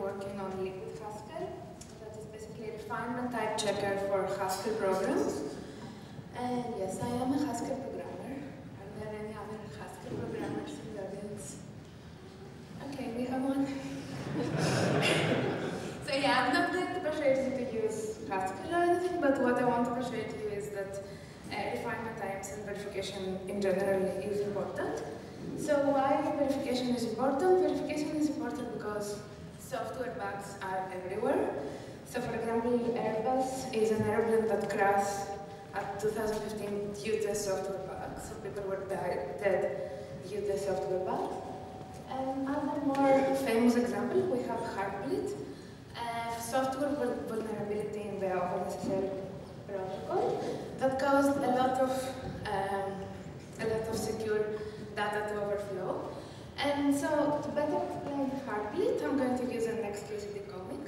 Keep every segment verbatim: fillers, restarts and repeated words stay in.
working on LiquidHaskell. That is basically a refinement type checker for Haskell programs. And yes, I am a Haskell programmer. Are there any other Haskell programmers in the audience? Okay, we have one. So yeah, I'm not going to persuade you to use Haskell or anything, but what I want to persuade you is that uh, refinement types and verification in general is important. So why verification is important? Verification is important because software bugs are everywhere. So for example, Airbus is an airplane that crashed at two thousand fifteen due to a software bug. So people were died, dead due to a software bug. And other more famous example, we have Heartbleed, a software vulnerability in the OpenSSL protocol that caused a lot of um, a lot of secure data to overflow. And so to better explain Heartbleed, I'm going to use an explicit comic.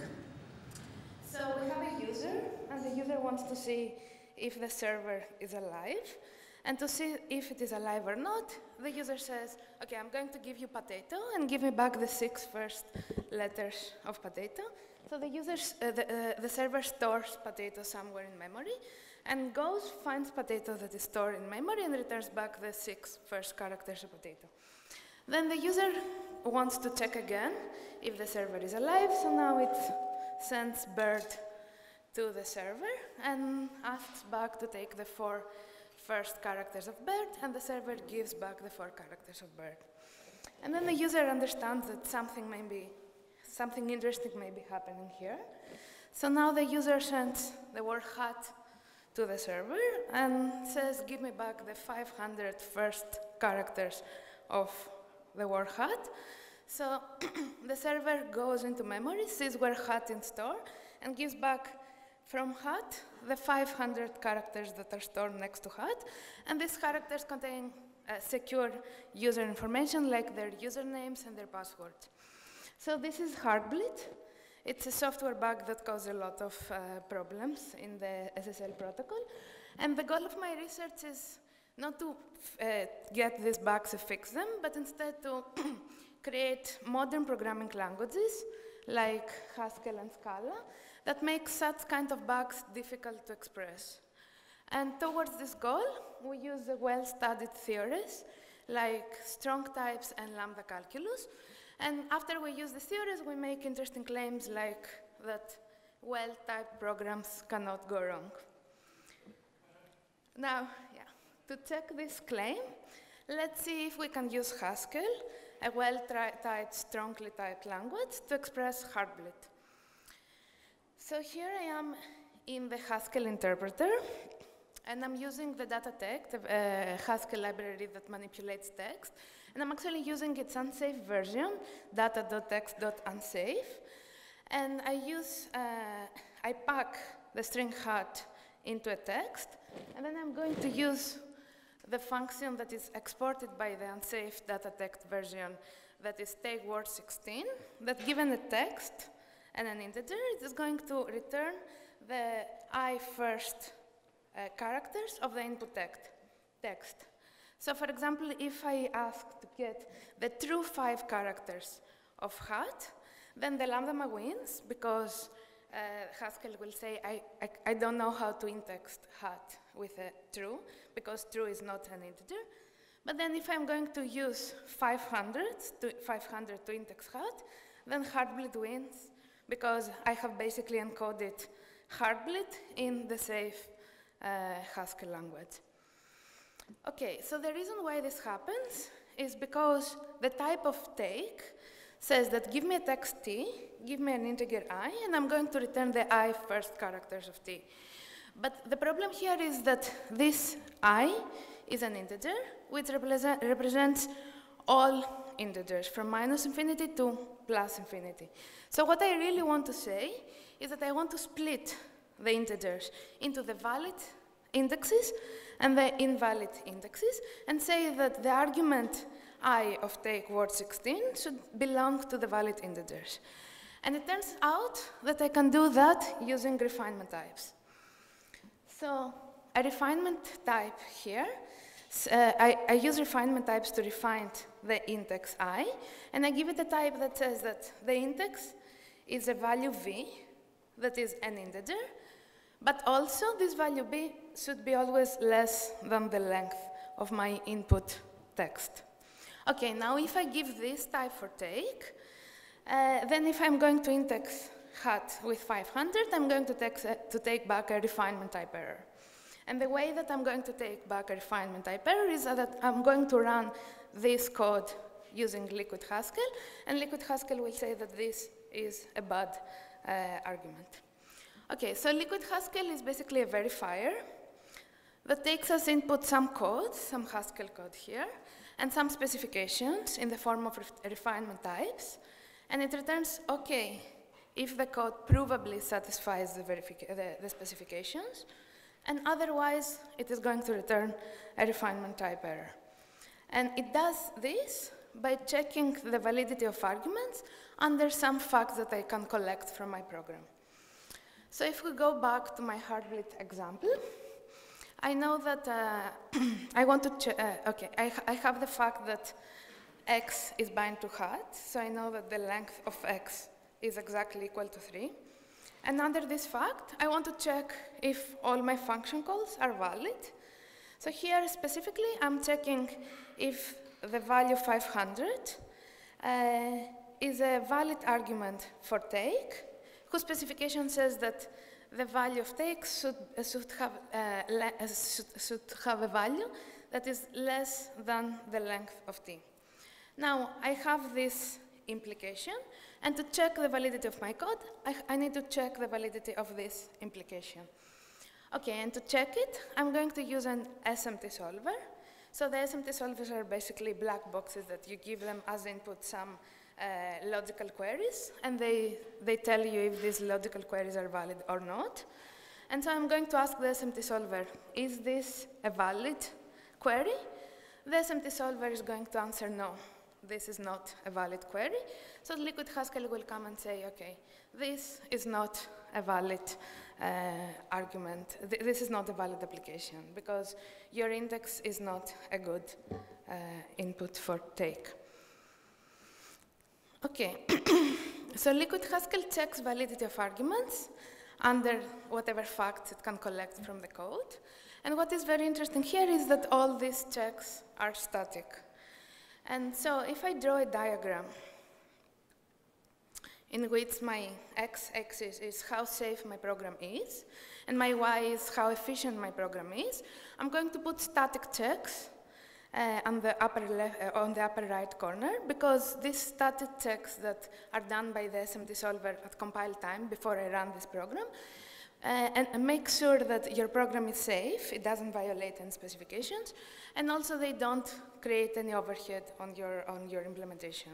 So we have a user, and the user wants to see if the server is alive. And to see if it is alive or not, the user says, okay, I'm going to give you potato, and give me back the six first letters of potato. So the, user's, uh, the, uh, the server stores potato somewhere in memory, and goes, finds potato that is stored in memory, and returns back the six first characters of potato. Then the user wants to check again if the server is alive, so now it sends bird to the server, and asks back to take the four first characters of bird, and the server gives back the four characters of bird. And then the user understands that something may be, something interesting may be happening here. So now the user sends the word hat to the server and says, give me back the five hundred first characters of the word hat. So the server goes into memory, sees where hat is stored, and gives back from hat the five hundred characters that are stored next to hat. And these characters contain uh, secure user information like their usernames and their passwords. So this is Heartbleed. It's a software bug that causes a lot of uh, problems in the S S L protocol. And the goal of my research is not to uh, get these bugs and fix them, but instead to create modern programming languages like Haskell and Scala that make such kind of bugs difficult to express. And towards this goal, we use the well-studied theories like strong types and lambda calculus. And after we use the theories, we make interesting claims like that well-typed programs cannot go wrong. Now, yeah, to check this claim, let's see if we can use Haskell, a well-typed, strongly typed language, to express Heartbleed. So here I am in the Haskell interpreter, and I'm using the data text, a Haskell library that manipulates text. And I'm actually using its unsafe version, data.text.unsafe. And I use, uh, I pack the string hat into a text, and then I'm going to use the function that is exported by the unsafe data text version, that is take word sixteen, that given a text and an integer, it is going to return the I first uh, characters of the input text. text. So for example, if I ask to get the true five characters of hat, then the lambda wins, because uh, Haskell will say, I, I, I don't know how to index hat with a true, because true is not an integer. But then if I'm going to use five hundred to, five hundred to index hat, then Heartbleed wins, because I have basically encoded Heartbleed in the safe uh, Haskell language. Okay, so the reason why this happens is because the type of take says that give me a text t, give me an integer I, and I'm going to return the I first characters of t. But the problem here is that this I is an integer, which represent, represents all integers, from minus infinity to plus infinity. So what I really want to say is that I want to split the integers into the valid indexes and the invalid indexes, and say that the argument I of take word sixteen should belong to the valid integers. And it turns out that I can do that using refinement types. So a refinement type here, uh, I, I use refinement types to refine the index I, and I give it a type that says that the index is a value v that is an integer, but also this value b should be always less than the length of my input text. Okay, now if I give this type for take, uh, then if I'm going to index hat with five hundred, I'm going to, text, uh, to take back a refinement type error. And the way that I'm going to take back a refinement type error is that I'm going to run this code using LiquidHaskell, and LiquidHaskell will say that this is a bad uh, argument. Okay, so LiquidHaskell is basically a verifier that takes as input some code, some Haskell code here, and some specifications in the form of re refinement types, and it returns OK if the code provably satisfies the, the, the specifications, and otherwise it is going to return a refinement type error. And it does this by checking the validity of arguments under some facts that I can collect from my program. So if we go back to my Heartbleed example, I know that uh, I want to check, uh, okay, I, I have the fact that x is bind to hat, so I know that the length of x is exactly equal to three. And under this fact, I want to check if all my function calls are valid. So here specifically, I'm checking if the value five hundred uh, is a valid argument for take, whose specification says that the value of take should, uh, should, have, uh, uh, should, should have a value that is less than the length of t. Now, I have this implication, and to check the validity of my code, I, I need to check the validity of this implication. Okay, and to check it, I'm going to use an S M T solver. So the S M T solvers are basically black boxes that you give them as input some uh, logical queries, and they, they tell you if these logical queries are valid or not. And so I'm going to ask the S M T solver, is this a valid query? The S M T solver is going to answer no. This is not a valid query. So LiquidHaskell will come and say, OK, this is not a valid uh, argument. Th this is not a valid application, because your index is not a good uh, input for take. OK, so LiquidHaskell checks validity of arguments under whatever facts it can collect from the code. And what is very interesting here is that all these checks are static. And so if I draw a diagram in which my x-axis is how safe my program is, and my y is how efficient my program is, I'm going to put static checks uh, on, the upper left, uh, on the upper right corner, because these static checks that are done by the S M T solver at compile time before I run this program, Uh, and, and make sure that your program is safe, it doesn't violate any specifications, and also they don't create any overhead on your, on your implementation.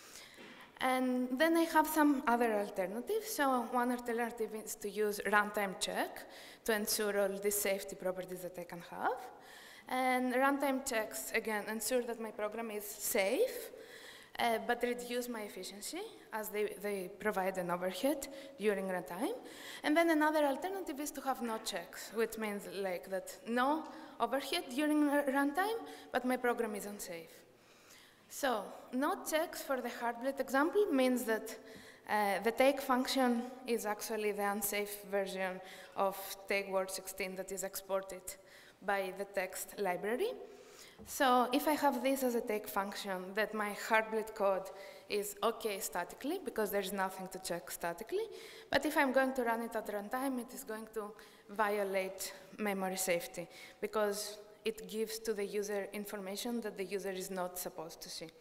And then I have some other alternatives. So one alternative is to use runtime check to ensure all the safety properties that I can have. And runtime checks, again, ensure that my program is safe, Uh, but reduce my efficiency, as they, they provide an overhead during runtime. And then another alternative is to have no checks, which means like that no overhead during runtime, but my program is unsafe. So no checks for the Heartbleed example means that uh, the take function is actually the unsafe version of take word sixteen that is exported by the text library. So if I have this as a take function, that my Heartbleed code is OK statically, because there's nothing to check statically. But if I'm going to run it at runtime, it is going to violate memory safety, because it gives to the user information that the user is not supposed to see.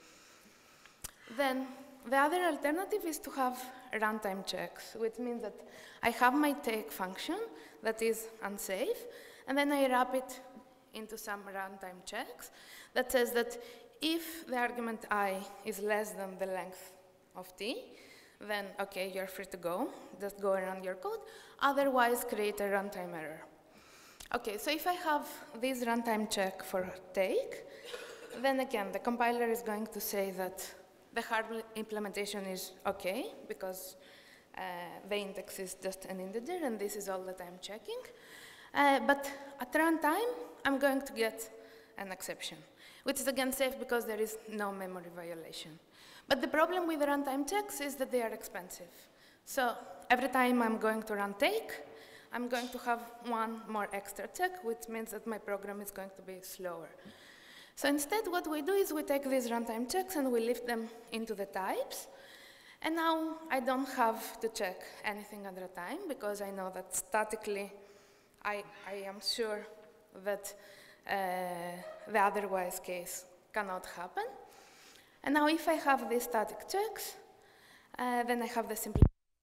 Then the other alternative is to have runtime checks, which means that I have my take function that is unsafe, and then I wrap it into some runtime checks that says that if the argument I is less than the length of t, then OK, you're free to go. Just go around your code. Otherwise, create a runtime error. OK, so if I have this runtime check for take, then again, the compiler is going to say that the Heartbleed implementation is OK, because uh, the index is just an integer, and this is all that I'm checking. Uh, but at runtime, I'm going to get an exception, which is again safe because there is no memory violation. But the problem with the runtime checks is that they are expensive. So every time I'm going to run take, I'm going to have one more extra check, which means that my program is going to be slower. So instead, what we do is we take these runtime checks and we lift them into the types. And now I don't have to check anything at a time, because I know that statically I, I am sure that uh, the otherwise case cannot happen. And now if I have these static checks, uh, then I have the simple.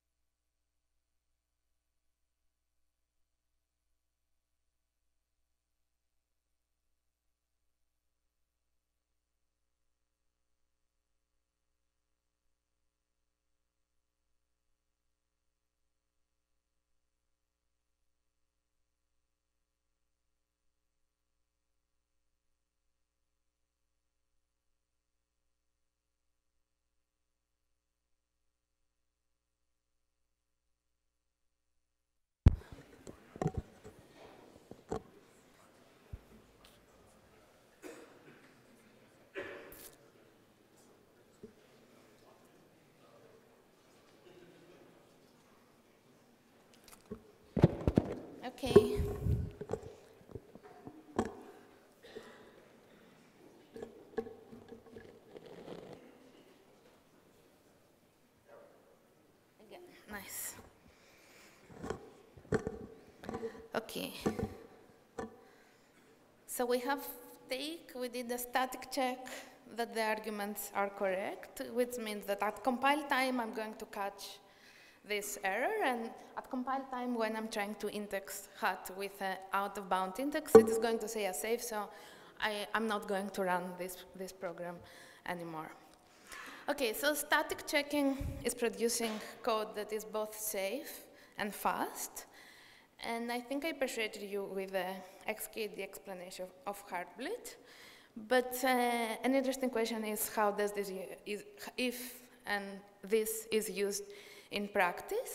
Okay. Again, nice. Okay. So we have take, we did a static check that the arguments are correct, which means that at compile time I'm going to catch this error, and at compile time when I'm trying to index hat with an out-of-bound index, it is going to say a safe, so I, I'm not going to run this, this program anymore. Okay, so static checking is producing code that is both safe and fast, and I think I persuaded you with the X K D explanation of, of Heartbleed, but uh, an interesting question is how does this, is, if and this is used in practice.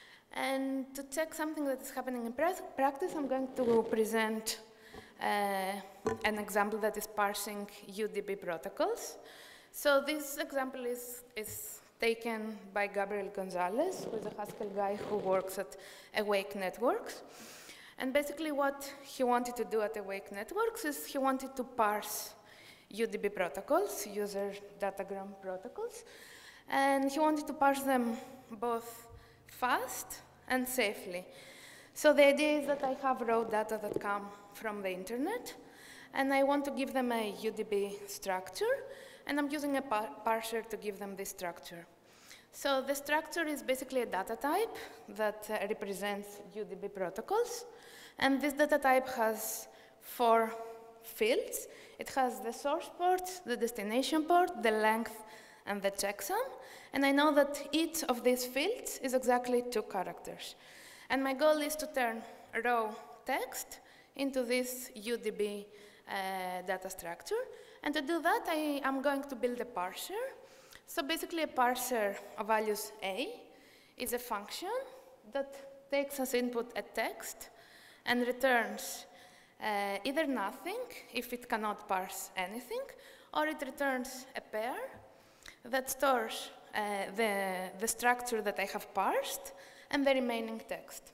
And to check something that is happening in practice, I'm going to present uh, an example that is parsing U D B protocols. So this example is, is taken by Gabriel Gonzalez, who is a Haskell guy who works at Awake Networks. And basically what he wanted to do at Awake Networks is he wanted to parse U D B protocols, user datagram protocols, and he wanted to parse them both fast and safely. So the idea is that I have raw data that come from the internet, and I want to give them a U D B structure, and I'm using a par parser to give them this structure. So the structure is basically a data type that uh, represents U D B protocols, and this data type has four fields. It has the source port, the destination port, the length, and the checksum. And I know that each of these fields is exactly two characters. And my goal is to turn raw text into this U D B uh, data structure. And to do that, I am going to build a parser. So basically, a parser of values A is a function that takes as input a text and returns uh, either nothing if it cannot parse anything, or it returns a pair that stores uh, the, the structure that I have parsed and the remaining text.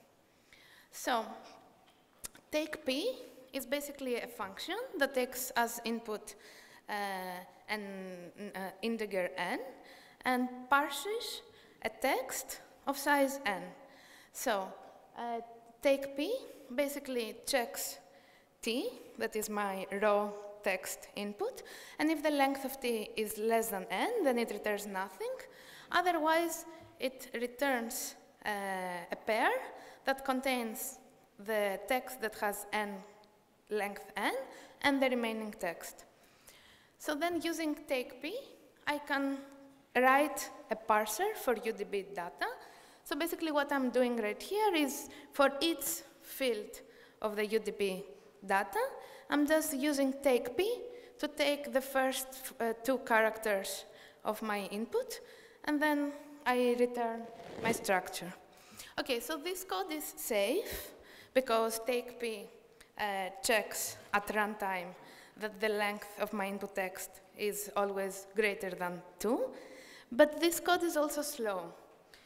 So take P is basically a function that takes as input uh, an uh, integer n and parses a text of size n. So uh, take P basically checks T, that is my raw text input, and if the length of T is less than n, then it returns nothing. Otherwise, it returns uh, a pair that contains the text that has n length n and the remaining text. So then using take P, I can write a parser for U D B data. So basically what I'm doing right here is for each field of the U D B data, I'm just using take P to take the first uh, two characters of my input, and then I return my structure. Okay, so this code is safe because take P uh, checks at runtime that the length of my input text is always greater than two. But this code is also slow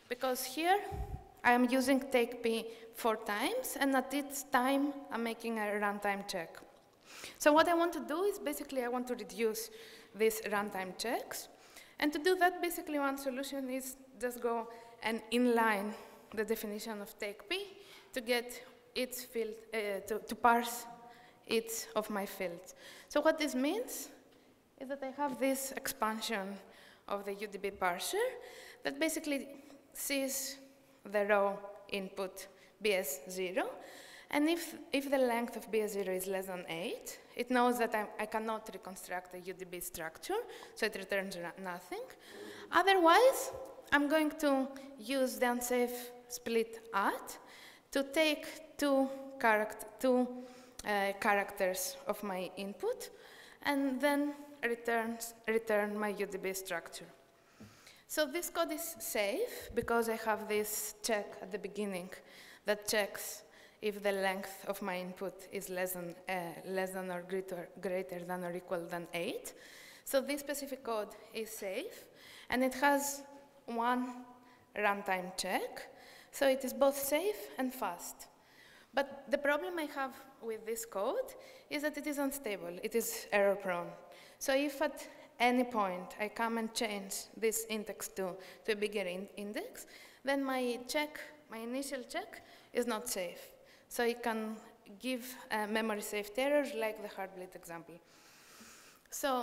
because here I am using take P four times, and at each time I'm making a runtime check. So what I want to do is basically I want to reduce these runtime checks. And to do that, basically one solution is just go and inline the definition of take P to get its field, uh, to, to parse each of my fields. So what this means is that I have this expansion of the U D B parser that basically sees the raw input B S zero. And if, if the length of B S zero is less than eight, it knows that I'm, I cannot reconstruct a U D B structure, so it returns nothing. Otherwise, I'm going to use the unsafe split at to take two, charact two uh, characters of my input, and then returns, return my U D B structure. So this code is safe because I have this check at the beginning that checks if the length of my input is less than, uh, less than or greater, greater than or equal than eight. So this specific code is safe, and it has one runtime check. So it is both safe and fast. But the problem I have with this code is that it is unstable. It is error prone. So if at any point I come and change this index to, to a bigger in index, then my check, my initial check, is not safe. So it can give uh, memory safety errors like the Heartbleed example. So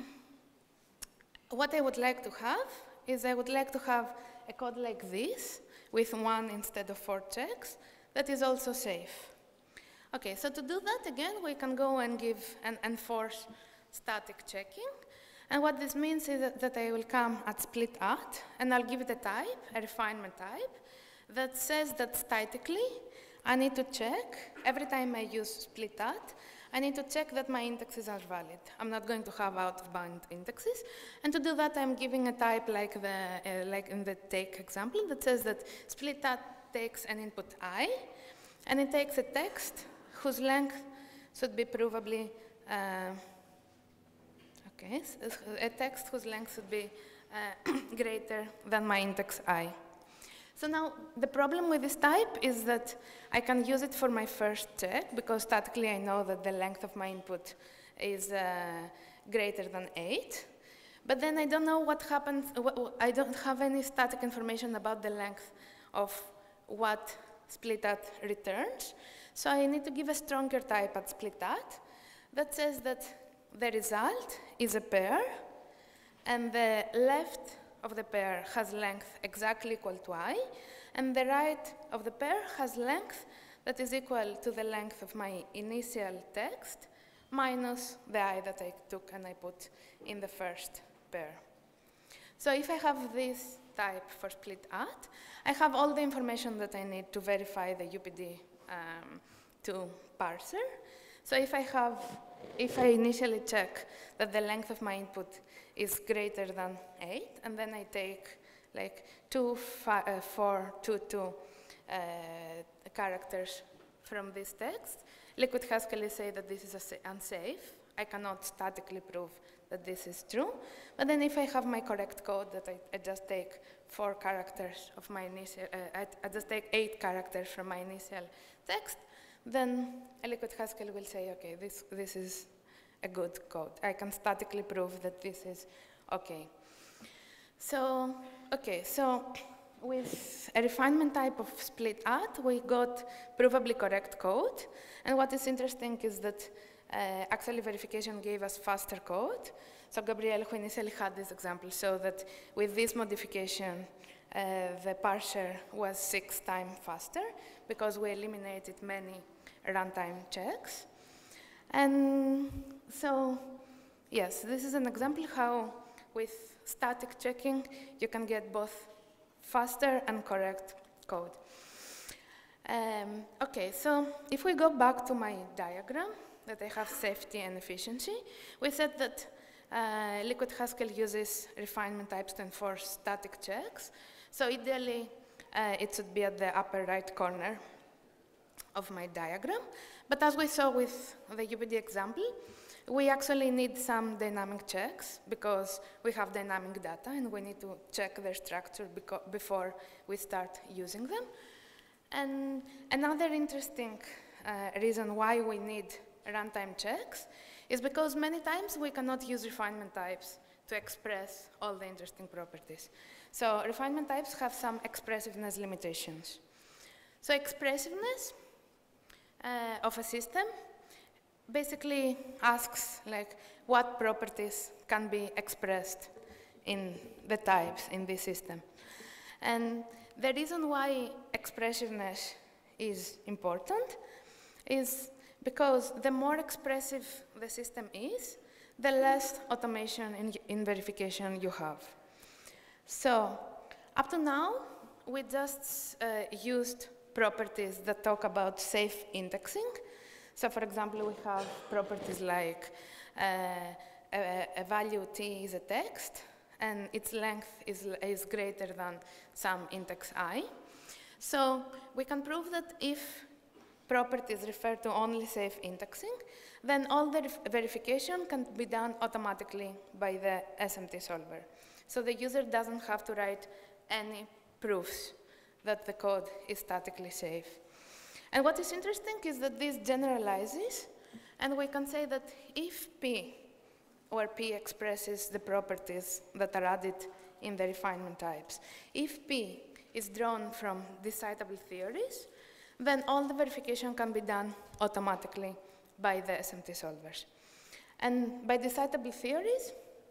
what I would like to have is I would like to have a code like this with one instead of four checks that is also safe. Okay, so to do that, again, we can go and give and enforce static checking. And what this means is that, that I will come at split at, and I'll give it a type, a refinement type, that says that statically, I need to check, every time I use split at, I need to check that my indexes are valid. I'm not going to have out-of-bound indexes. And to do that, I'm giving a type like, the, uh, like in the take example that says that split at takes an input I, and it takes a text whose length should be provably, uh, okay, so a text whose length should be uh, greater than my index I. So now, the problem with this type is that I can use it for my first check, because statically I know that the length of my input is uh, greater than eight. But then I don't know what happens, I don't have any static information about the length of what split at returns. So I need to give a stronger type at split at that says that the result is a pair, and the left of the pair has length exactly equal to I, and the right of the pair has length that is equal to the length of my initial text minus the I that I took and I put in the first pair. So if I have this type for split at, I have all the information that I need to verify the U P D um, to parser. So if I have, if I initially check that the length of my input is greater than eight, and then I take like two, five, uh, four, two, two uh, characters from this text, LiquidHaskell is saying that this is unsafe. I cannot statically prove that this is true. But then if I have my correct code that I, I just take four characters of my initial, uh, I, I just take eight characters from my initial text, then a LiquidHaskell will say, okay, this, this is a good code. I can statically prove that this is okay. So, okay, so with a refinement type of split at, we got provably correct code. And what is interesting is that uh, actually verification gave us faster code. So Gabriel, who initially had this example, showed that with this modification, uh, the parser was six times faster because we eliminated many runtime checks. And so, yes, this is an example how with static checking, you can get both faster and correct code. Um, okay, so if we go back to my diagram that I have safety and efficiency, we said that uh, LiquidHaskell uses refinement types to enforce static checks. So ideally, uh, it should be at the upper right corner of my diagram. But as we saw with the U P D example, we actually need some dynamic checks because we have dynamic data and we need to check their structure before we start using them. And another interesting uh, reason why we need runtime checks is because many times we cannot use refinement types to express all the interesting properties. So refinement types have some expressiveness limitations. So expressiveness uh, of a system basically asks like what properties can be expressed in the types in this system. And the reason why expressiveness is important is because the more expressive the system is, the less automation in, in verification you have. So up to now, we just uh, used properties that talk about safe indexing. So for example, we have properties like uh, a, a value t is a text, and its length is, is greater than some index I. So we can prove that if properties refer to only safe indexing, then all the verification can be done automatically by the S M T solver. So the user doesn't have to write any proofs that the code is statically safe. And what is interesting is that this generalizes, and we can say that if P, where P expresses the properties that are added in the refinement types, if P is drawn from decidable theories, then all the verification can be done automatically by the S M T solvers. And by decidable theories,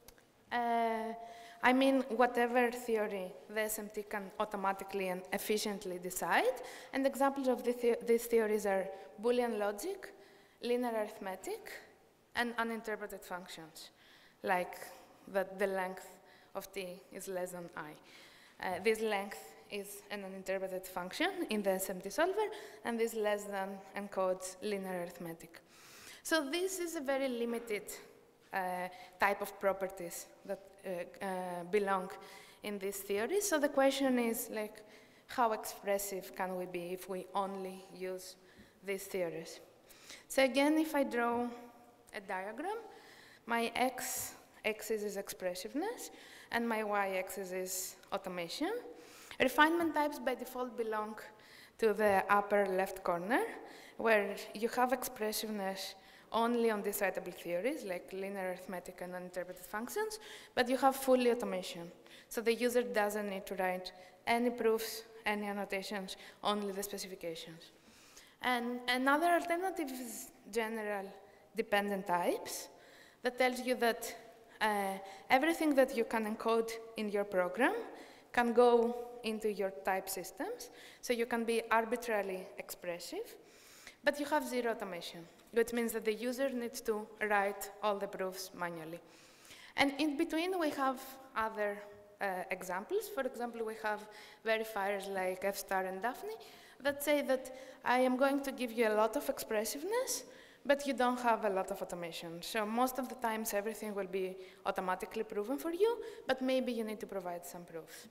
uh, I mean whatever theory the S M T can automatically and efficiently decide. And examples of the the these theories are Boolean logic, linear arithmetic, and uninterpreted functions, like that the length of t is less than I. Uh, this length is an uninterpreted function in the S M T solver, and this less than encodes linear arithmetic. So this is a very limited uh, type of properties that uh, uh, belong in this theory. So the question is, like, how expressive can we be if we only use these theories? So again, if I draw a diagram, my x-axis is expressiveness, and my y-axis is automation. Refinement types by default belong to the upper left corner, where you have expressiveness only on decidable theories, like linear arithmetic and uninterpreted functions, but you have fully automation. So the user doesn't need to write any proofs, any annotations, only the specifications. And another alternative is general dependent types that tells you that uh, everything that you can encode in your program can go into your type systems. So you can be arbitrarily expressive, but you have zero automation, which means that the user needs to write all the proofs manually. And in between, we have other uh, examples. For example, we have verifiers like F star and Daphne that say that I am going to give you a lot of expressiveness, but you don't have a lot of automation. So most of the times, everything will be automatically proven for you, but maybe you need to provide some proofs.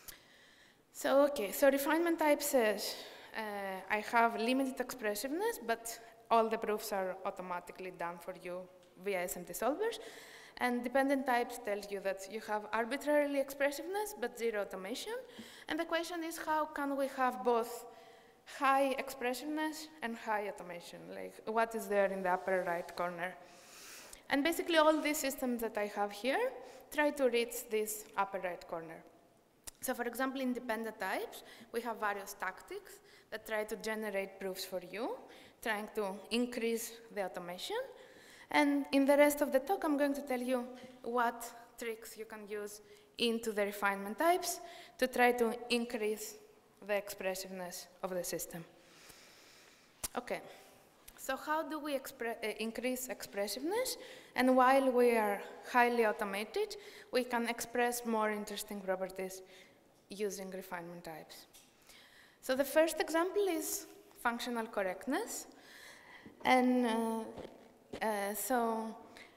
So, okay, so refinement type says, uh, I have limited expressiveness, but all the proofs are automatically done for you via S M T solvers. And dependent types tells you that you have arbitrarily expressiveness, but zero automation. And the question is, how can we have both high expressiveness and high automation? Like, what is there in the upper right corner? And basically, all these systems that I have here try to reach this upper right corner. So for example, in dependent types, we have various tactics that try to generate proofs for you, trying to increase the automation. And in the rest of the talk, I'm going to tell you what tricks you can use into the refinement types to try to increase the expressiveness of the system. Okay, so how do we expre uh, increase expressiveness? And while we are highly automated, we can express more interesting properties using refinement types. So the first example is functional correctness. And uh, uh, so,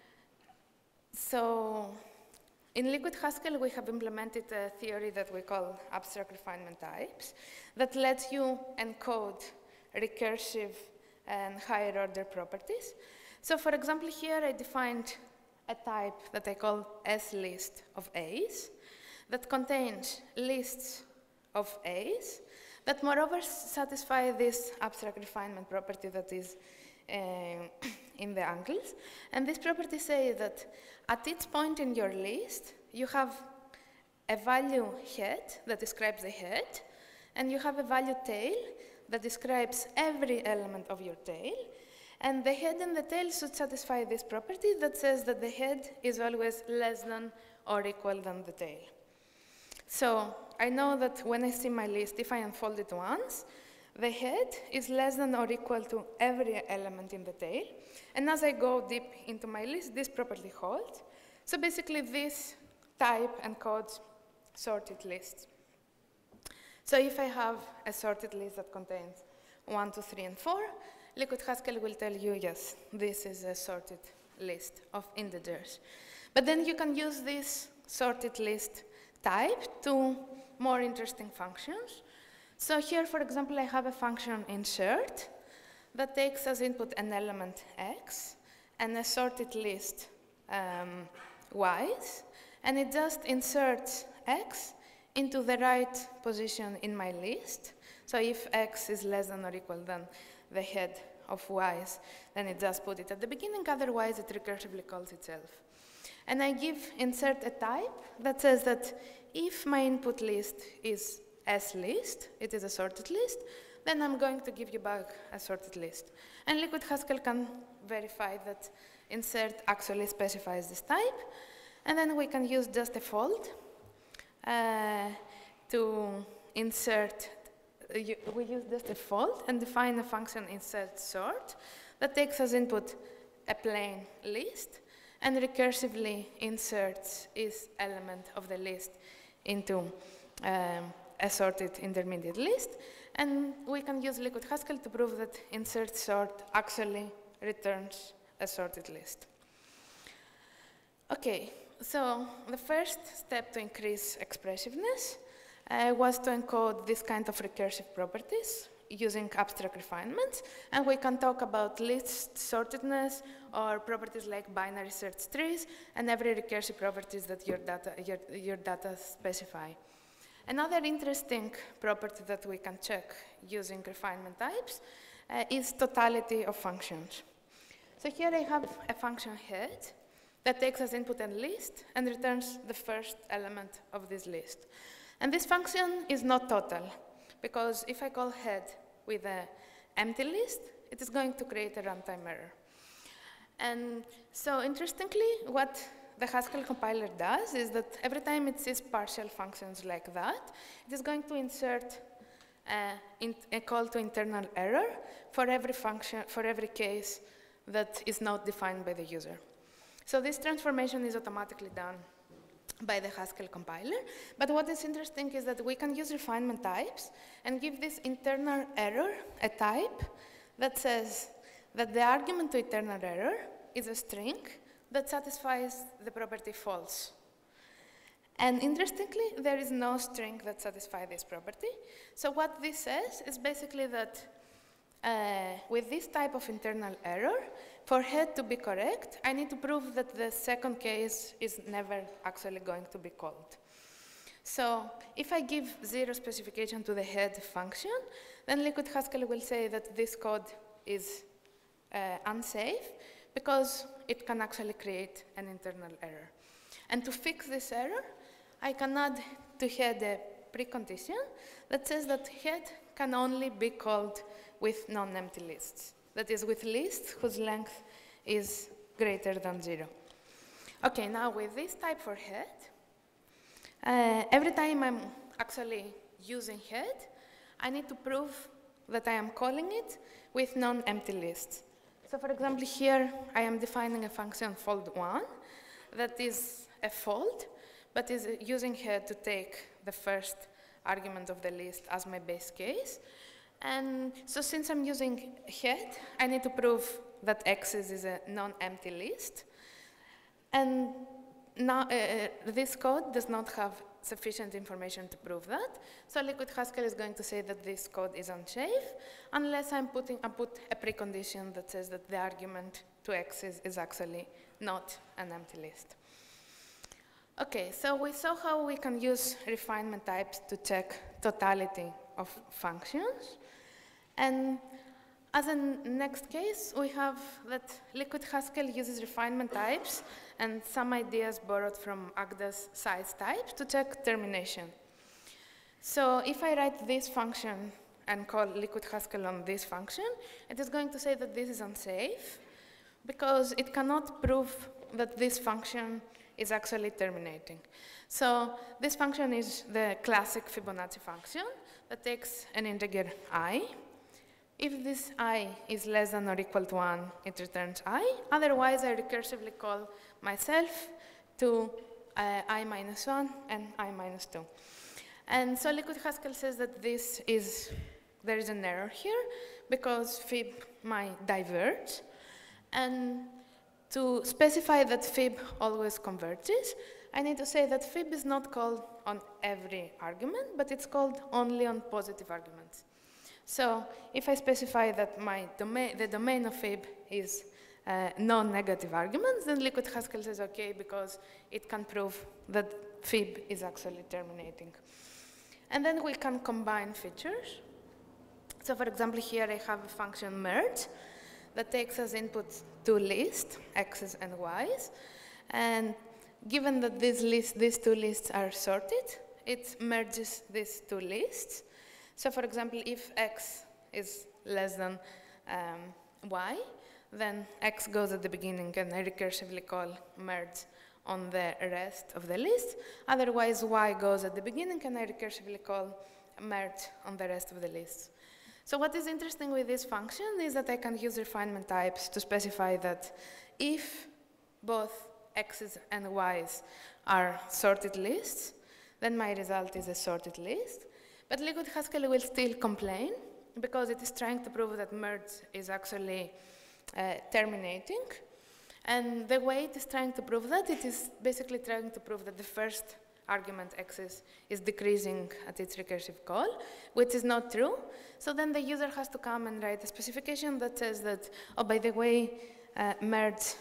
so in LiquidHaskell, we have implemented a theory that we call abstract refinement types that lets you encode recursive and higher order properties. So for example, here I defined a type that I call slist of A's that contains lists of A's that moreover satisfy this abstract refinement property that is uh, in the angles. And this property says that at each point in your list, you have a value head that describes the head, and you have a value tail that describes every element of your tail. And the head and the tail should satisfy this property that says that the head is always less than or equal than the tail. So I know that when I see my list, if I unfold it once, the head is less than or equal to every element in the tail. And as I go deep into my list, this property holds. So basically, this type encodes sorted lists. So if I have a sorted list that contains one, two, three, and four, LiquidHaskell will tell you, yes, this is a sorted list of integers. But then you can use this sorted list type to more interesting functions. So here, for example, I have a function insert that takes as input an element x and a sorted list um, y's, and it just inserts x into the right position in my list. So if x is less than or equal than the head of y's, then it just put it at the beginning, otherwise it recursively calls itself. And I give insert a type that says that if my input list is slist, it is a sorted list, then I'm going to give you back a sorted list. And LiquidHaskell can verify that insert actually specifies this type, and then we can use just a fold uh, to insert. Uh, we use just a fold and define a function insert sort that takes as input a plain list and recursively inserts each element of the list into um, a sorted intermediate list. And we can use LiquidHaskell to prove that insert sort actually returns a sorted list. Okay, so the first step to increase expressiveness uh, was to encode this kind of recursive properties using abstract refinements. And we can talk about list sortedness or properties like binary search trees and every recursive properties that your data, your, your data specify. Another interesting property that we can check using refinement types uh, is totality of functions. So here I have a function head that takes as input a list and returns the first element of this list. And this function is not total, because if I call head with an empty list, it is going to create a runtime error. And so interestingly, what the Haskell compiler does is that every time it sees partial functions like that, it is going to insert uh, in a call to internal error for every function, for every case that is not defined by the user. So this transformation is automatically done by the Haskell compiler. But what is interesting is that we can use refinement types and give this internal error a type that says that the argument to internal error is a string that satisfies the property false. And interestingly, there is no string that satisfies this property. So what this says is basically that uh, with this type of internal error, for head to be correct, I need to prove that the second case is never actually going to be called. So if I give zero specification to the head function, then LiquidHaskell will say that this code is uh, unsafe because it can actually create an internal error. And to fix this error, I can add to head a precondition that says that head can only be called with non-empty lists. That is, with lists whose length is greater than zero. Okay, now with this type for head, uh, every time I'm actually using head, I need to prove that I am calling it with non-empty lists. So for example, here I am defining a function fold one that is a fold, but is using head to take the first argument of the list as my base case. And so since I'm using head, I need to prove that X's is a non-empty list. And now uh, this code does not have sufficient information to prove that. So LiquidHaskell is going to say that this code is unsafe unless I'm putting I put a precondition that says that the argument two x's is actually not an empty list. Okay, so we saw how we can use refinement types to check totality of functions. And as a next case, we have that LiquidHaskell uses refinement types and some ideas borrowed from Agda's size types to check termination. So if I write this function and call LiquidHaskell on this function, it is going to say that this is unsafe because it cannot prove that this function is actually terminating. So this function is the classic Fibonacci function that takes an integer I. If this I is less than or equal to one, it returns I. Otherwise, I recursively call myself to uh, I minus one and I minus two. And so LiquidHaskell says that this is, there is an error here because fib might diverge. And to specify that fib always converges, I need to say that fib is not called on every argument, but it's called only on positive arguments. So if I specify that my domain, the domain of fib is uh, non-negative arguments, then LiquidHaskell says okay because it can prove that fib is actually terminating. And then we can combine features. So for example, here I have a function merge that takes as input two lists, x's and y's. And given that these, lists, these two lists are sorted, it merges these two lists. So for example, if x is less than um, y, then x goes at the beginning and I recursively call merge on the rest of the list. Otherwise, y goes at the beginning and I recursively call merge on the rest of the lists. So what is interesting with this function is that I can use refinement types to specify that if both x's and y's are sorted lists, then my result is a sorted list. But LiquidHaskell will still complain because it is trying to prove that merge is actually uh, terminating. And the way it is trying to prove that, it is basically trying to prove that the first argument x's is decreasing at its recursive call, which is not true. So then the user has to come and write a specification that says that, oh, by the way, uh, merge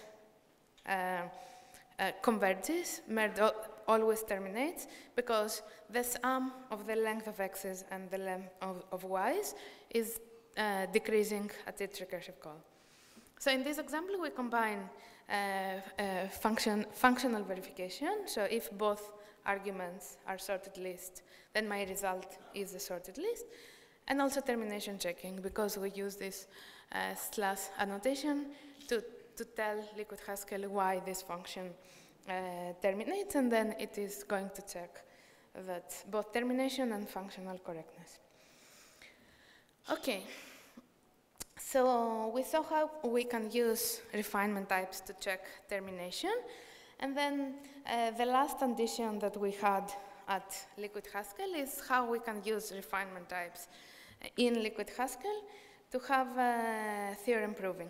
uh, uh, converges, merge al always terminates, because the sum of the length of x's and the length of, of y's is uh, decreasing at its recursive call. So in this example, we combine uh, uh, function, functional verification. So if both arguments are sorted list, then my result is a sorted list. And also termination checking, because we use this uh, slash annotation to, to tell LiquidHaskell why this function uh, terminates, and then it is going to check that both termination and functional correctness. Okay. So we saw how we can use refinement types to check termination. And then uh, the last addition that we had at LiquidHaskell is how we can use refinement types in LiquidHaskell to have uh, theorem proving.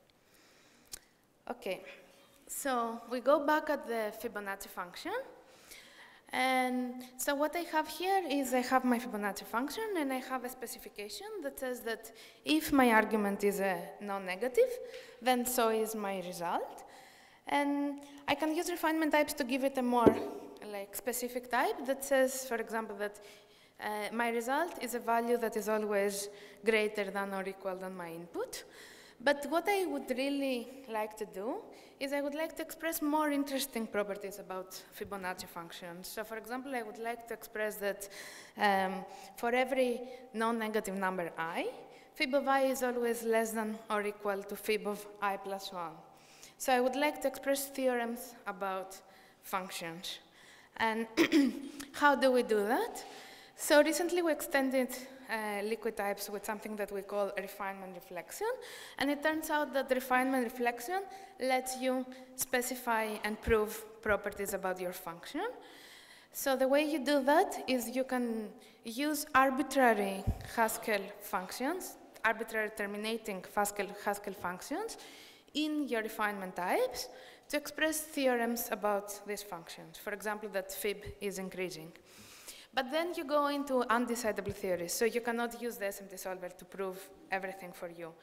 Okay, so we go back at the Fibonacci function. And so what I have here is I have my Fibonacci function, and I have a specification that says that if my argument is a non-negative, then so is my result. And I can use refinement types to give it a more like specific type that says, for example, that uh, my result is a value that is always greater than or equal than my input. But what I would really like to do is I would like to express more interesting properties about Fibonacci functions. So for example, I would like to express that um, for every non-negative number I, fib of I is always less than or equal to fib of I plus one. So I would like to express theorems about functions. And how do we do that? So recently we extended uh, liquid types with something that we call refinement reflection. And it turns out that refinement reflection lets you specify and prove properties about your function. So the way you do that is you can use arbitrary Haskell functions, arbitrary terminating Haskell, Haskell functions in your refinement types to express theorems about these functions. For example, that fib is increasing. But then you go into undecidable theories, so you cannot use the S M T solver to prove everything for you.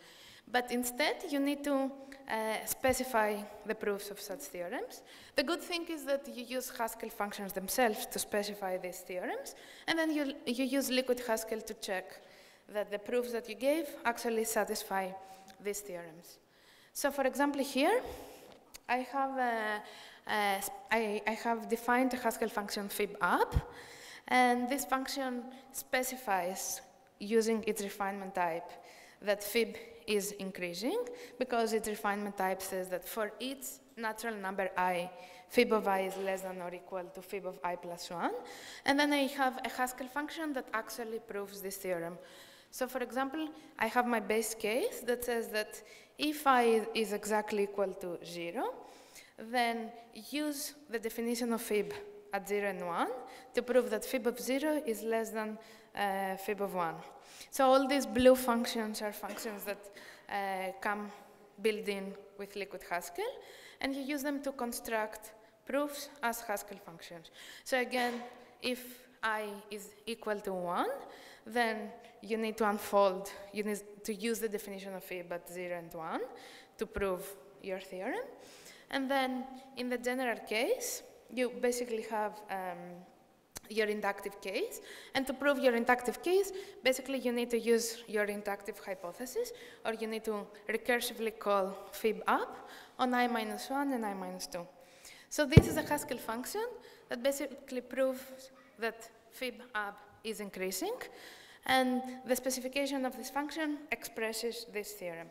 But instead, you need to uh, specify the proofs of such theorems. The good thing is that you use Haskell functions themselves to specify these theorems, and then you, you use LiquidHaskell to check that the proofs that you gave actually satisfy these theorems. So for example, here, I have, a, a, I, I have defined a Haskell function fibup, and this function specifies, using its refinement type, that fib is increasing, because its refinement type says that for each natural number I, fib of I is less than or equal to fib of I plus one. And then I have a Haskell function that actually proves this theorem. So for example, I have my base case that says that if I is exactly equal to zero, then use the definition of fib at zero and one to prove that fib of zero is less than uh, fib of one. So all these blue functions are functions that uh, come built in with LiquidHaskell, and you use them to construct proofs as Haskell functions. So again, if I is equal to one, then you need to unfold, you need to use the definition of fib at zero and one to prove your theorem. And then in the general case, you basically have um, your inductive case. And to prove your inductive case, basically you need to use your inductive hypothesis, or you need to recursively call fibup on I minus one and I minus two. So this is a Haskell function that basically proves that fibup is increasing. And the specification of this function expresses this theorem.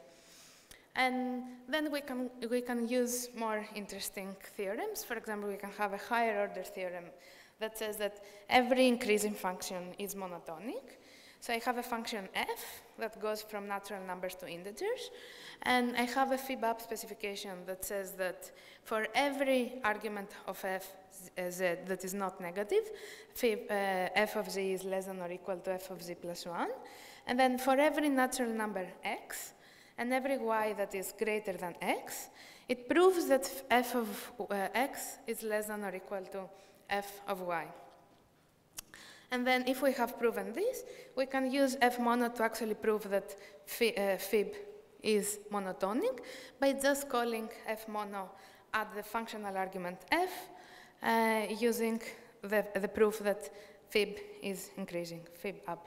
And then we can, we can use more interesting theorems. For example, we can have a higher order theorem that says that every increasing function is monotonic. So I have a function f that goes from natural numbers to integers. And I have a fibup specification that says that for every argument of f z that is not negative, fib, uh, f of z is less than or equal to f of z plus one. And then for every natural number x, and every y that is greater than x, it proves that f of uh, x is less than or equal to f of y. And then if we have proven this, we can use f mono to actually prove that fi uh, fib is monotonic by just calling f mono at the functional argument f uh, using the, the proof that fib is increasing, fib up.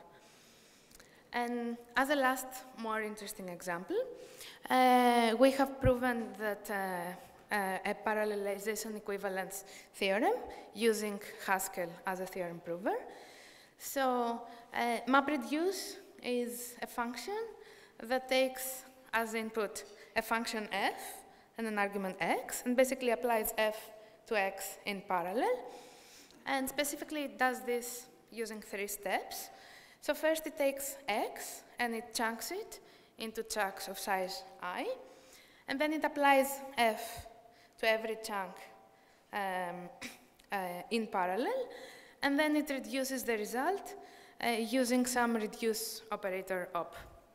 And as a last, more interesting example, uh, we have proven that uh, uh, a parallelization equivalence theorem using Haskell as a theorem prover. So uh, MapReduce is a function that takes as input a function f and an argument x, and basically applies f to x in parallel. And specifically, it does this using three steps. So first it takes x, and it chunks it into chunks of size I. And then it applies f to every chunk um, uh, in parallel. And then it reduces the result uh, using some reduce operator op.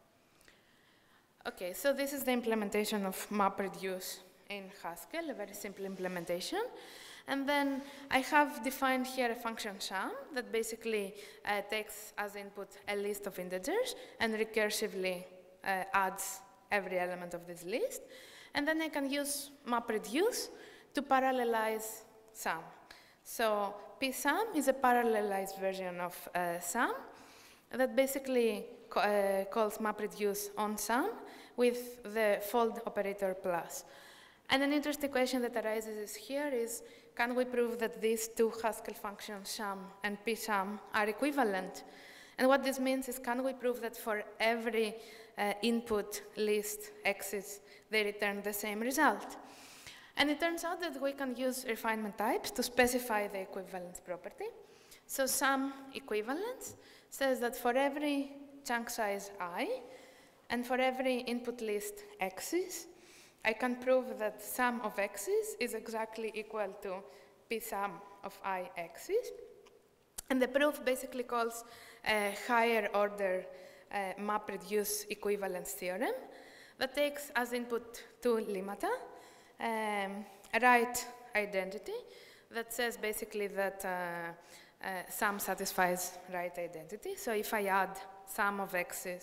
OK, so this is the implementation of MapReduce in Haskell, a very simple implementation. And then I have defined here a function sum that basically uh, takes as input a list of integers and recursively uh, adds every element of this list. And then I can use MapReduce to parallelize sum. So psum is a parallelized version of uh, sum that basically co uh, calls MapReduce on sum with the fold operator plus. And an interesting question that arises here is, can we prove that these two Haskell functions, sum and psum, are equivalent? And what this means is, can we prove that for every uh, input list x's, they return the same result? And it turns out that we can use refinement types to specify the equivalence property. So sum equivalence says that for every chunk size I, and for every input list x's, I can prove that sum of x's is exactly equal to psum of I x's. And the proof basically calls a higher order uh, MapReduce equivalence theorem that takes as input two lemata, um, a right identity that says basically that uh, uh, sum satisfies right identity. So if I add sum of x's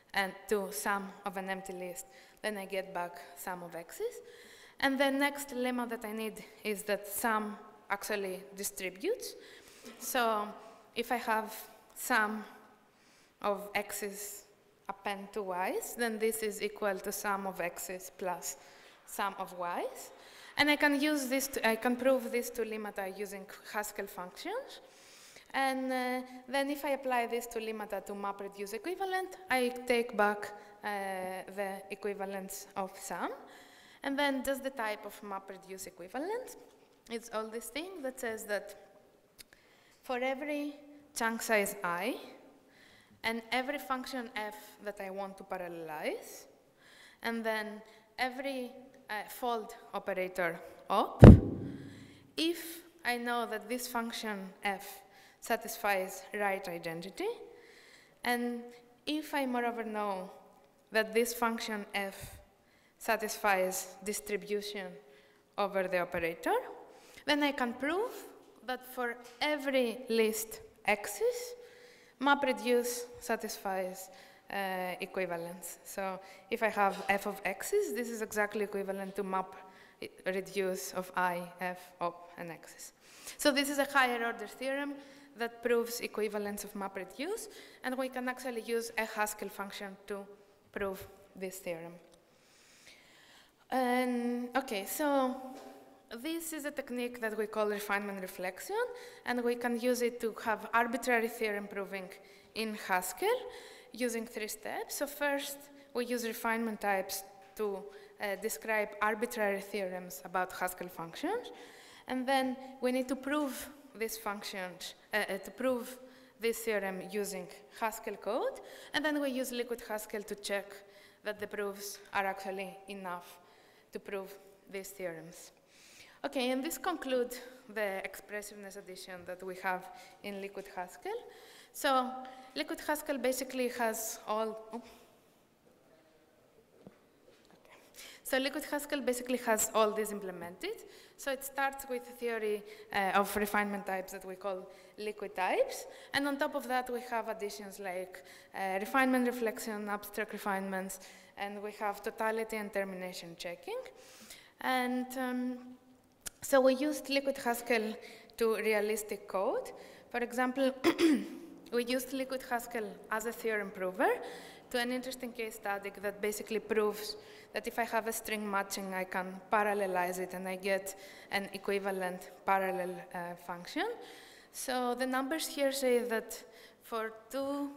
and to sum of an empty list, then I get back sum of x's. And the next lemma that I need is that sum actually distributes. So if I have sum of x's append to y's, then this is equal to sum of x's plus sum of y's. And I can use this, to, I can prove this to lemata using Haskell functions. And uh, then if I apply this to lemata to map reduce equivalent, I take back uh, the equivalence of sum. And then just the type of map reduce equivalent. It's all this thing that says that for every chunk size I, and every function f that I want to parallelize, and then every uh, fold operator op, if I know that this function f satisfies right identity, and if I moreover know that this function f satisfies distribution over the operator, then I can prove that for every list x's, MapReduce satisfies uh, equivalence. So if I have f of x's, this is exactly equivalent to MapReduce of I, f, op, and x's. So this is a higher order theorem that proves equivalence of MapReduce, and we can actually use a Haskell function to prove this theorem. And, okay, so this is a technique that we call refinement reflection, and we can use it to have arbitrary theorem proving in Haskell using three steps. So first, we use refinement types to uh, describe arbitrary theorems about Haskell functions. And then we need to prove these functions, uh, uh, to prove this theorem using Haskell code. And then we use LiquidHaskell to check that the proofs are actually enough to prove these theorems. Okay, and this concludes the expressiveness addition that we have in LiquidHaskell. So LiquidHaskell basically has all, oh. Okay. So LiquidHaskell basically has all these implemented. So it starts with a theory uh, of refinement types that we call liquid types. And on top of that, we have additions like uh, refinement reflection, abstract refinements, and we have totality and termination checking. And um, so we used LiquidHaskell to realistic code. For example, we used LiquidHaskell as a theorem prover to an interesting case study that basically proves that if I have a string matching, I can parallelize it and I get an equivalent parallel uh, function. So the numbers here say that for two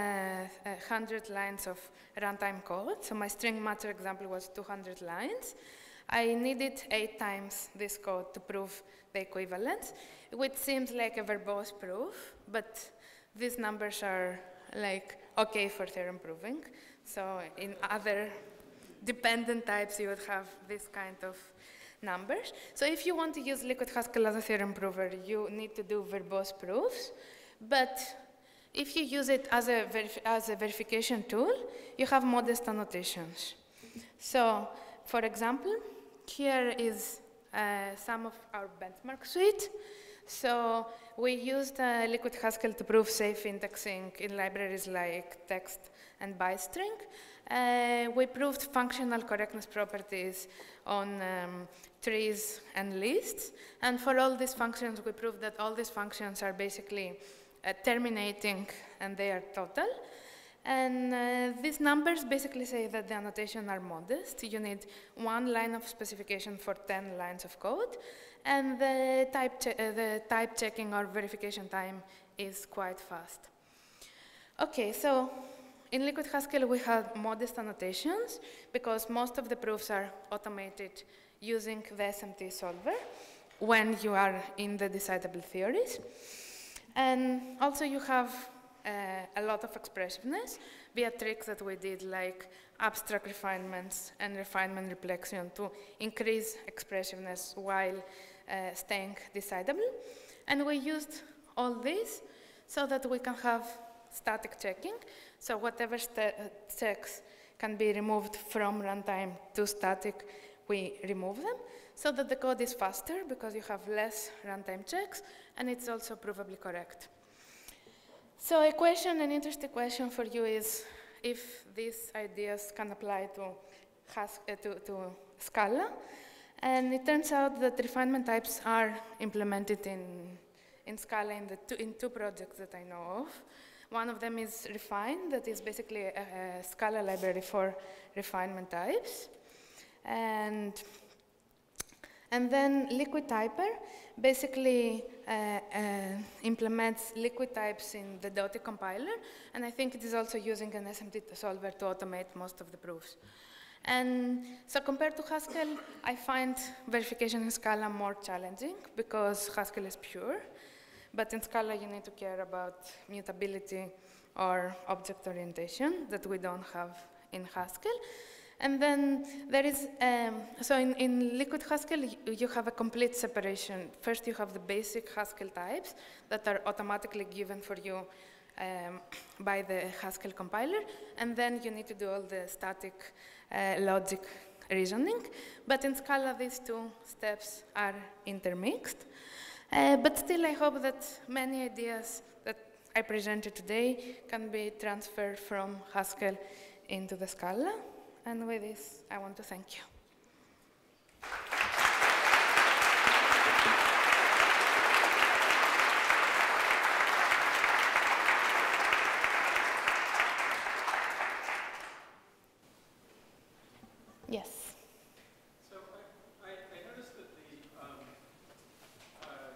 hundred lines of runtime code, so my string matcher example was two hundred lines, I needed eight times this code to prove the equivalence, which seems like a verbose proof, but these numbers are like okay for theorem proving. So in other dependent types, you would have this kind of numbers. So if you want to use LiquidHaskell as a theorem prover, you need to do verbose proofs. But if you use it as a, as a verification tool, you have modest annotations. So for example, here is uh, some of our benchmark suite. So we used uh, LiquidHaskell to prove safe indexing in libraries like text and bystring. Uh, we proved functional correctness properties on um, trees and lists. And for all these functions, we proved that all these functions are basically uh, terminating and they are total. And uh, these numbers basically say that the annotation are modest. You need one line of specification for ten lines of code. And the type, uh, the type checking or verification time is quite fast. OK, so in LiquidHaskell, we have modest annotations because most of the proofs are automated using the S M T solver when you are in the decidable theories. And also, you have Uh, a lot of expressiveness via tricks that we did, like abstract refinements and refinement reflection to increase expressiveness while uh, staying decidable. And we used all this so that we can have static checking. So whatever checks can be removed from runtime to static, we remove them so that the code is faster because you have less runtime checks, and it's also provably correct. So a question, an interesting question for you is, if these ideas can apply to, Has uh, to, to Scala. And it turns out that refinement types are implemented in, in Scala in, the two, in two projects that I know of. One of them is Refine, that is basically a, a Scala library for refinement types. And, and then LiquidTyper basically uh, uh, implements liquid types in the Dotty compiler, and I think it is also using an S M T solver to automate most of the proofs. And so compared to Haskell, I find verification in Scala more challenging because Haskell is pure, but in Scala you need to care about mutability or object orientation that we don't have in Haskell. And then there is, um, so in, in LiquidHaskell, you, you have a complete separation. First, you have the basic Haskell types that are automatically given for you um, by the Haskell compiler, and then you need to do all the static uh, logic reasoning. But in Scala, these two steps are intermixed. Uh, but still, I hope that many ideas that I presented today can be transferred from Haskell into the Scala. And with this, I want to thank you. Yes. So I, I, I noticed that the um, uh,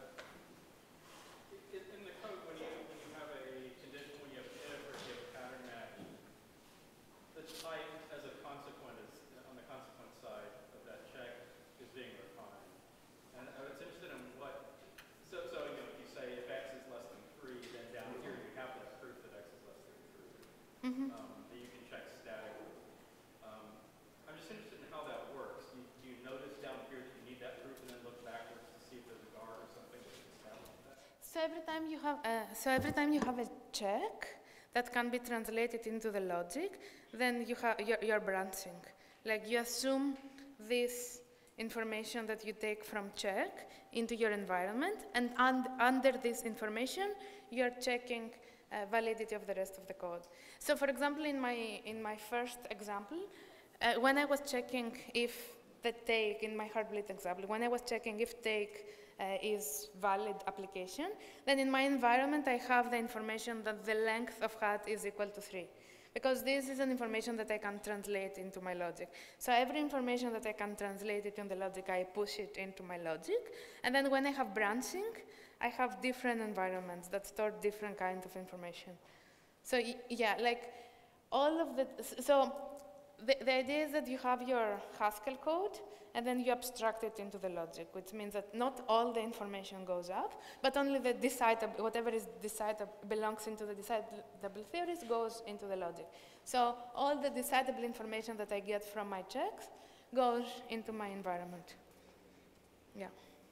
in, in the code when you when you have a condition, when you have if or you have a pattern match, the type as a consequence on the consequence side of that check is being refined. And I was interested in what. So so you know if you say if x is less than three, then down here you have that proof that x is less than three. Mm-hmm. Um, that you can check statically. Um, I'm just interested in how that works. Do you, do you notice down here that you need that proof and then look backwards to see if there's a guard or something that can establish that? So every time you have, uh, so every time you have a check that can be translated into the logic, then you have you're, you're branching. Like you assume this information that you take from check into your environment, and un under this information, you're checking uh, validity of the rest of the code. So, for example, in my in my first example. Uh, when I was checking if the take, in my Heartbleed example, when I was checking if take uh, is valid application, then in my environment I have the information that the length of hat is equal to three. Because this is an information that I can translate into my logic. So every information that I can translate it in the logic, I push it into my logic. And then when I have branching, I have different environments that store different kinds of information. So yeah, like all of the, so, The, the idea is that you have your Haskell code, and then you abstract it into the logic, which means that not all the information goes up, but only the decidable, whatever is decidable, belongs into the decidable theories goes into the logic. So all the decidable information that I get from my checks goes into my environment. Yeah.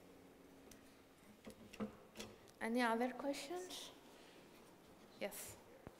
Any other questions? Yes.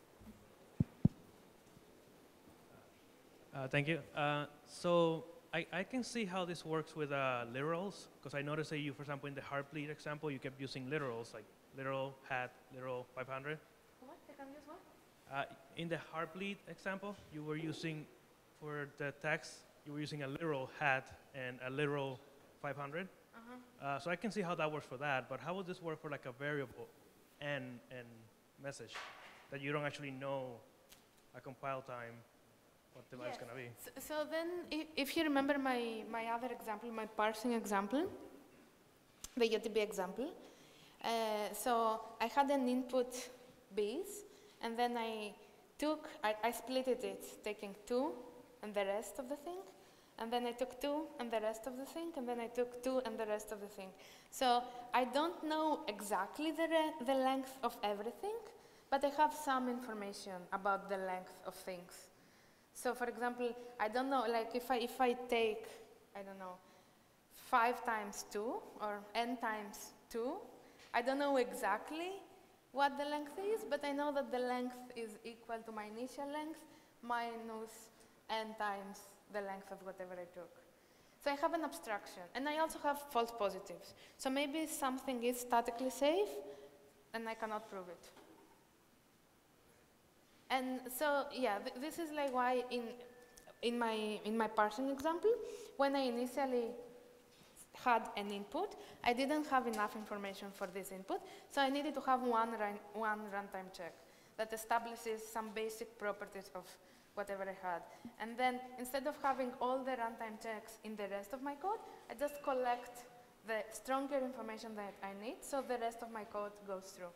Uh, thank you. Uh, so I, I can see how this works with uh, literals, because I noticed that you, for example, in the Heartbleed example, you kept using literals, like literal, hat, literal, five hundred. What? They can use what? Uh, in the Heartbleed example, you were using, for the text, you were using a literal hat and a literal five hundred. Uh-huh. Uh, so I can see how that works for that, but how would this work for like a variable and, and message that you don't actually know a compile time? What the Yes. is going to be. So, so then, if, if you remember my, my other example, my parsing example, the U T B example, uh, so I had an input base, and then I took, I, I split it, taking two and the rest of the thing, and then I took two and the rest of the thing, and then I took two and the rest of the thing. So I don't know exactly the, re the length of everything, but I have some information about the length of things. So for example, I don't know, like if I, if I take, I don't know, five times two or n times two, I don't know exactly what the length is, but I know that the length is equal to my initial length minus n times the length of whatever I took. So I have an abstraction, and I also have false positives. So maybe something is statically safe, and I cannot prove it. And so, yeah, th this is like why in, in, my, in my parsing example, when I initially had an input, I didn't have enough information for this input, so I needed to have one, run, one runtime check that establishes some basic properties of whatever I had. And then, instead of having all the runtime checks in the rest of my code, I just collect the stronger information that I need, so the rest of my code goes through.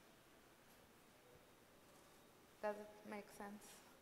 Does it make sense?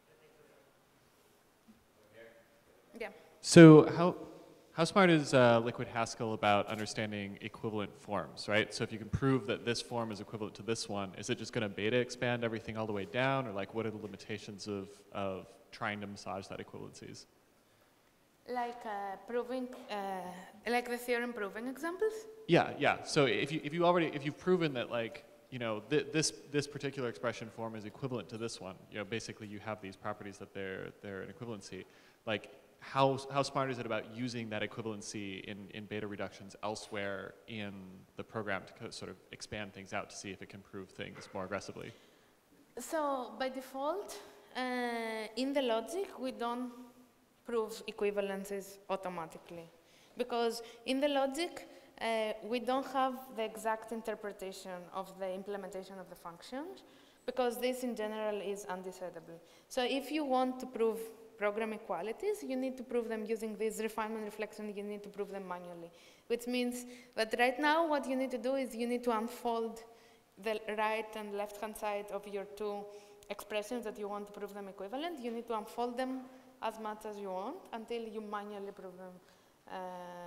Yeah. So how, how smart is uh, LiquidHaskell about understanding equivalent forms, right? So if you can prove that this form is equivalent to this one, is it just going to beta expand everything all the way down? Or like, what are the limitations of, of trying to massage that equivalencies? Like uh, proving, uh, like the theorem proving examples? Yeah, yeah. So if, you, if, you already, if you've proven that like, you know, th this, this particular expression form is equivalent to this one, you know, basically you have these properties that they're, they're an equivalency. Like, how, how smart is it about using that equivalency in, in beta reductions elsewhere in the program to sort of expand things out to see if it can prove things more aggressively? So by default, uh, in the logic, we don't prove equivalences automatically. Because in the logic, uh, we don't have the exact interpretation of the implementation of the functions, because this in general is undecidable. So if you want to prove program equalities, you need to prove them using this refinement reflection, you need to prove them manually. Which means that right now what you need to do is you need to unfold the right and left hand side of your two expressions that you want to prove them equivalent. You need to unfold them as much as you want until you manually prove them uh,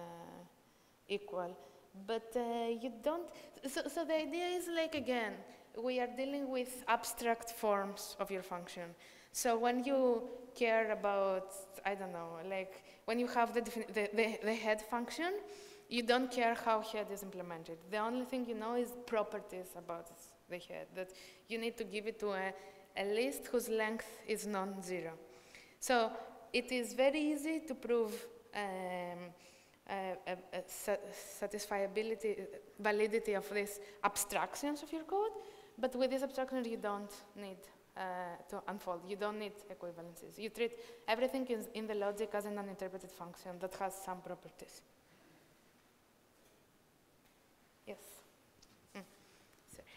equal. But uh, you don't, so, so the idea is like, again, we are dealing with abstract forms of your function. So when you care about, I don't know, like when you have the, the, the, the head function, you don't care how head is implemented. The only thing you know is properties about the head, that you need to give it to a, a list whose length is non-zero. So it is very easy to prove um, a, a, a satisfiability, validity of these abstractions of your code, but with these abstractions you don't need Uh, to unfold. You don't need equivalencies. You treat everything in, in the logic as an uninterpreted function that has some properties. Yes? Mm. Sorry.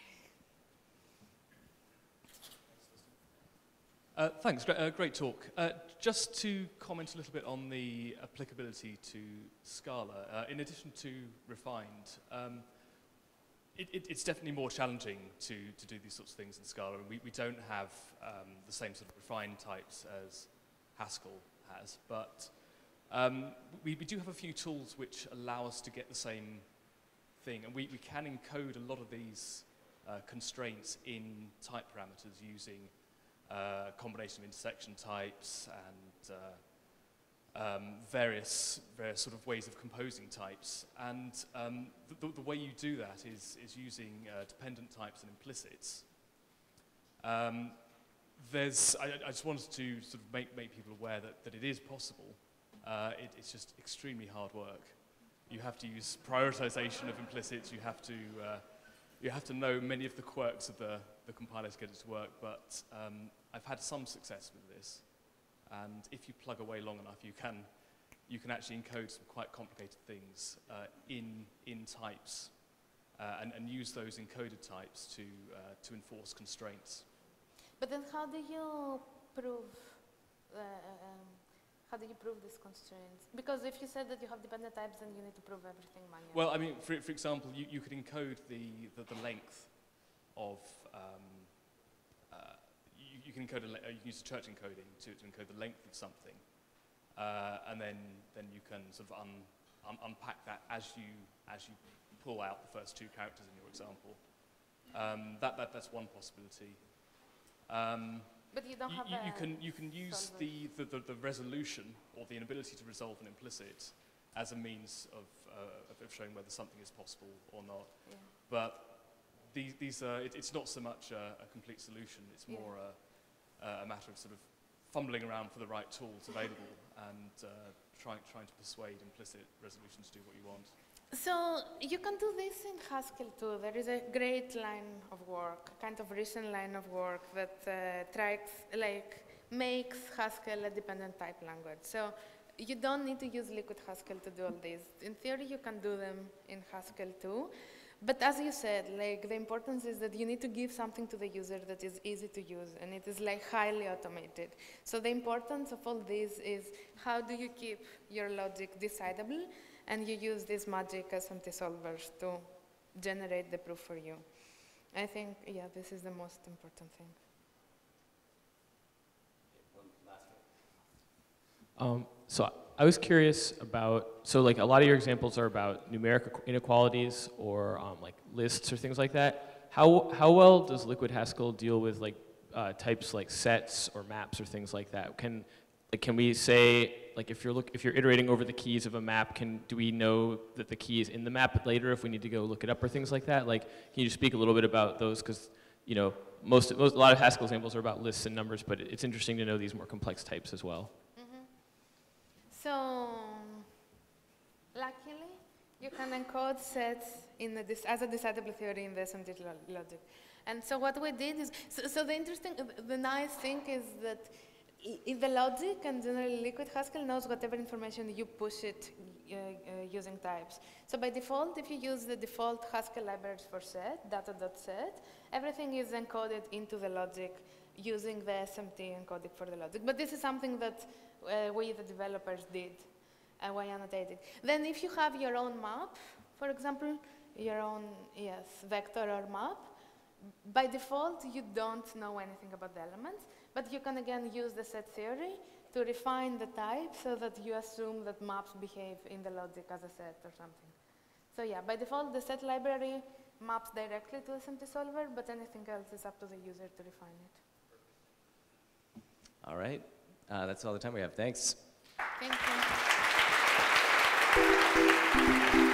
Uh, thanks, great, uh, great talk. Uh, just to comment a little bit on the applicability to Scala, uh, in addition to refined, um, It, it, it's definitely more challenging to, to do these sorts of things in Scala. We, we don't have um, the same sort of refined types as Haskell has, but um, we, we do have a few tools which allow us to get the same thing, and we, we can encode a lot of these uh, constraints in type parameters using uh, a combination of intersection types and uh, Um, various, various sort of ways of composing types. And um, the, the way you do that is, is using uh, dependent types and implicits. Um, there's, I, I just wanted to sort of make, make people aware that, that it is possible. Uh, it, it's just extremely hard work. You have to use prioritization of implicits. You have to, uh, you have to know many of the quirks of the, the compiler to get it to work. But um, I've had some success with this. And if you plug away long enough, you can, you can actually encode some quite complicated things uh, in, in types uh, and, and use those encoded types to, uh, to enforce constraints. But then how do you prove, uh, um, how do you prove these constraints? Because if you said that you have dependent types, then you need to prove everything manually. Well, I mean, for, for example, you, you could encode the, the, the length of um, You can, encode a, uh, you can use a church encoding to, to encode the length of something, uh, and then, then you can sort of un, un, unpack that as you, as you pull out the first two characters in your example. Um, that, that, that's one possibility. Um, but you don't you, have you, a you can, you can use the, the, the, the resolution or the inability to resolve an implicit as a means of, uh, of showing whether something is possible or not. Yeah. But these, these are, it, it's not so much a, a complete solution, it's Yeah. more a, Uh, a matter of sort of fumbling around for the right tools available and uh, trying, trying to persuade implicit resolution to do what you want. So you can do this in Haskell too. There is a great line of work, kind of recent line of work that uh, tries, like, makes Haskell a dependent type language. So you don't need to use LiquidHaskell to do all this. In theory, you can do them in Haskell too. But as you said, like, the importance is that you need to give something to the user that is easy to use, and it is like highly automated. So the importance of all this is how do you keep your logic decidable, and you use these magic S M T solvers to generate the proof for you. I think, yeah, this is the most important thing. Um, so I was curious about, so like a lot of your examples are about numeric inequalities or um, like lists or things like that. How, how well does LiquidHaskell deal with like uh, types like sets or maps or things like that? Can, like, can we say, like if you're, look, if you're iterating over the keys of a map, can, do we know that the key is in the map later if we need to go look it up or things like that? Like, can you just speak a little bit about those? Because, you know, most, most, a lot of Haskell examples are about lists and numbers, but it's interesting to know these more complex types as well. So, luckily, you can encode sets in a dis as a decidable theory in the S M T lo logic. And so what we did is, so, so the interesting, the nice thing is that in the logic, and generally LiquidHaskell knows whatever information you push it uh, uh, using types. So by default, if you use the default Haskell libraries for set, data.set, everything is encoded into the logic using the S M T encoding for the logic. But this is something that uh, we, the developers, did, and we annotated. Then if you have your own map, for example, your own, yes, vector or map, by default, you don't know anything about the elements, but you can again use the set theory to refine the type so that you assume that maps behave in the logic as a set or something. So yeah, by default, the set library maps directly to the S M T solver, but anything else is up to the user to refine it. All right. Uh, that's all the time we have. Thanks. Thank you.